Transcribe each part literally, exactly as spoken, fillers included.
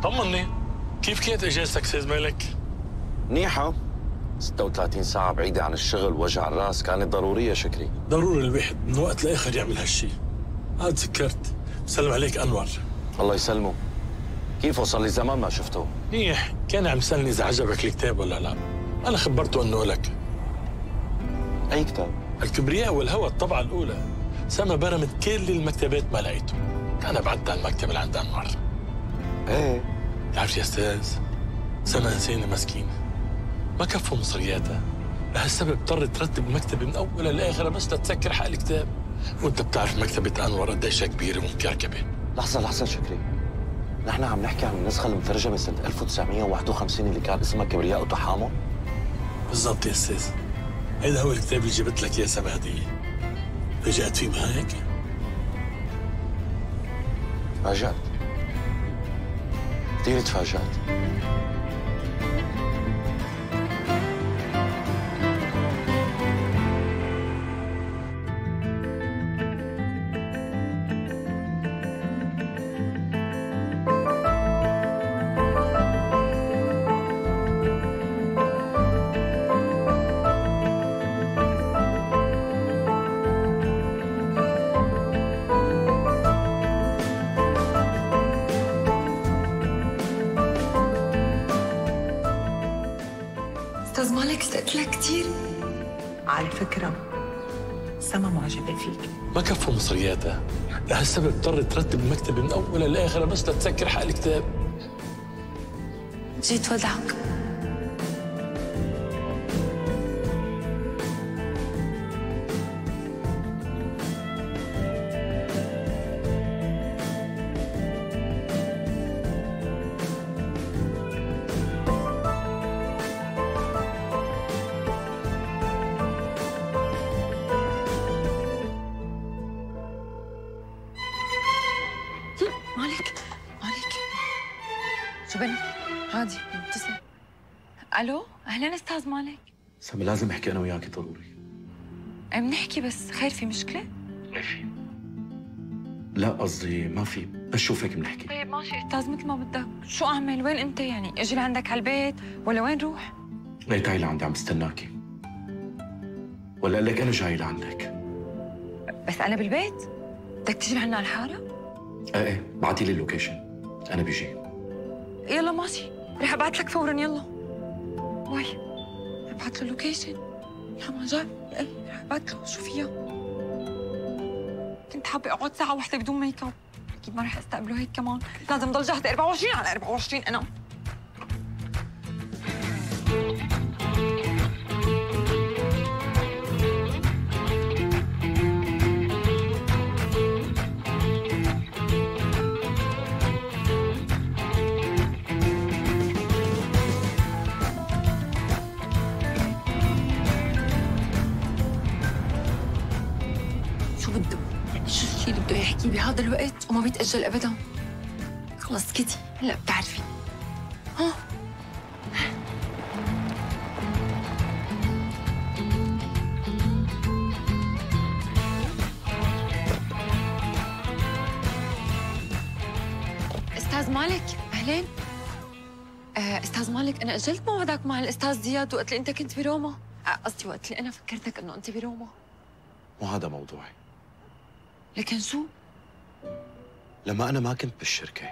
طمني، كيف كانت اجازتك استاذ مالك؟ منيحة. ستة وثلاثين ساعة بعيدة عن الشغل ووجع الراس كانت ضرورية شكري. ضروري الواحد من وقت لاخر يعمل هالشيء. اه تذكرت، بسلم عليك انور. الله يسلمه. كيف وصل لي زمان ما شفته؟ منيح، كان عم يسألني إذا عجبك الكتاب ولا لا. أنا خبرته إنه لك. أي كتاب؟ الكبرياء والهوى الطبعة الأولى. سما برمت كل المكتبات ما لقيته. أنا بعدت على المكتب اللي عند أنور. إيه؟ تعرف يا أستاذ، سما إنسانة مسكينة. ما كفوا مصرياتها. لهالسبب اضطرت ترتب المكتبة من أولها لآخرها بس لتسكر حق الكتاب. وأنت بتعرف مكتبة أنور قديش كبيرة ومكركبة. لحظة لحظة شكري. نحن عم نحكي عن النسخة المترجمة سنة ألف وتسعمية وواحد وخمسين اللي كان اسمها كبرياء وتحامل؟ بالضبط يا أستاذ. هيدا هو الكتاب اللي جبت لك إياه سما هدية. فاجأت فيه ما هيك؟ تفاجأت. كثير تفاجأت. أستاذ مالك اشتقت لك كثير. على فكرة سما معجبة فيك. ما كفوا مصرياتها. لهالسبب اضطرت ترتب المكتبة من أولها لآخرها بس لتسكر حق الكتاب. جيت ودعك. مالك مالك شو بني؟ عادي متصل. الو اهلا استاذ مالك. سما لازم احكي انا وياكي ضروري. ايه بنحكي بس خير في مشكلة؟ ما في. لا قصدي ما في، بس شوفك بنحكي. طيب ماشي استاذ مثل ما بدك. شو اعمل؟ وين انت يعني؟ اجي لعندك على البيت ولا وين روح؟ ليه تعي لعندي عم بستناكي. ولا اقول لك انا جاي لعندك. بس انا بالبيت؟ بدك تيجي لعنا على الحارة؟ ايه ايه بعتي لي اللوكيشن انا بيجي. يلا ماشي رح ابعث لك فورا. يلا واي ابعث له اللوكيشن. يا ما جاي. ايه رح ابعث له. شو فيها؟ كنت حابة اقعد ساعة واحدة بدون ميك اب. اكيد ما رح استقبله هيك كمان. لازم ضل جاهزة أربعة وعشرين على أربعة وعشرين انا. شو بده؟ يعني شو الشيء اللي بده يحكي بهذا الوقت وما بيتأجل أبداً؟ خلص سكتي، هلا بتعرفي. ها؟ أستاذ مالك، أهلين. آه، أستاذ مالك أنا أجلت موعدك مع الأستاذ زياد وقت اللي أنت كنت بروما. قصدي وقت اللي أنا فكرتك إنه أنت بروما. مو هذا موضوعي. لكن شو؟ لما أنا ما كنت بالشركة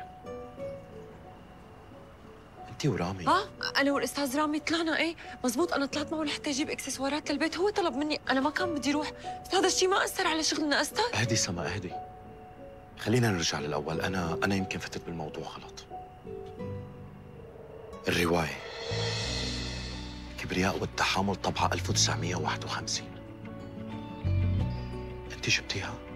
أنت ورامي. اه أنا والأستاذ رامي طلعنا. إيه مزبوط، أنا طلعت معه لحتى أجيب إكسسوارات للبيت. هو طلب مني، أنا ما كان بدي روح. بس هذا الشيء ما أثر على شغلنا. أستاذ اهدي سما اهدي. خلينا نرجع للأول. أنا أنا يمكن فتت بالموضوع غلط. الرواية كبرياء والتحامل طبعة ألف وتسعمية وواحد وخمسين أنت جبتيها؟